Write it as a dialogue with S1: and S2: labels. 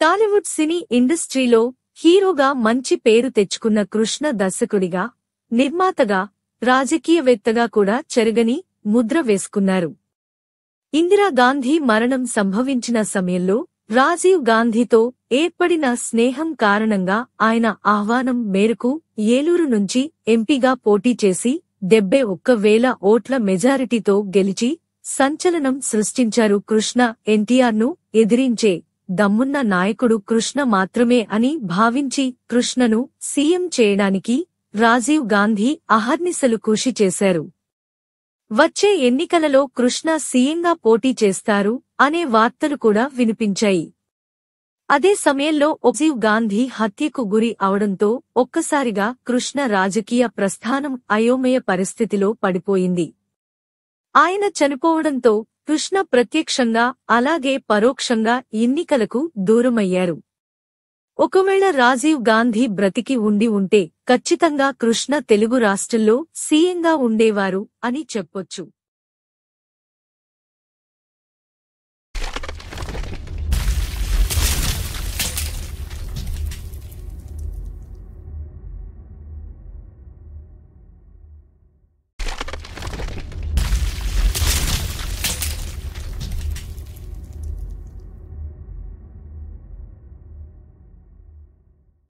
S1: టాలీవుడ్ సినీ ఇండస్ట్రీలో హీరోగా మంచి పేరు తెచ్చుకున్న కృష్ణ దర్శకుడిగా, నిర్మాతగా, రాజకీయవేత్తగా కూడా చెరగని ముద్ర వేసుకున్నారు. ఇందిరాగాంధీ మరణం సంభవించిన సమయంలో రాజీవ్ గాంధీతో ఏర్పడిన స్నేహం కారణంగా ఆయన ఆహ్వానం మేరకు ఏలూరు నుంచి ఎంపీగా పోటీ చేసి 71,000 ఓట్ల మెజారిటీతో గెలిచి సంచలనం సృష్టించారు. కృష్ణ ఎన్టీఆర్ను ఎదిరించే దమ్మున్న నాయకుడు కృష్ణ మాత్రమే అని భావించి కృష్ణను సీఎం చేయడానికి రాజీవ్ గాంధీ అహర్నిశలు కృషి చేశారు. వచ్చే ఎన్నికలలో కృష్ణ సీఎంగా పోటీ చేస్తారు అనే వార్తలు కూడా వినిపించాయి. అదే సమయంలో రాజీవ్ గాంధీ హత్యకు గురి అవడంతో ఒక్కసారిగా కృష్ణ రాజకీయ ప్రస్థానం అయోమయ పరిస్థితిలో పడిపోయింది. ఆయన చనిపోవడంతో కృష్ణ ప్రత్యక్షంగా అలాగే పరోక్షంగా ఎన్నికలకు దూరమయ్యారు. ఒకవేళ రాజీవ్ గాంధీ బ్రతికి ఉంటే ఖచ్చితంగా కృష్ణ తెలుగు రాష్ట్రంలో సీఎంగా ఉండేవారు అని చెప్పొచ్చు.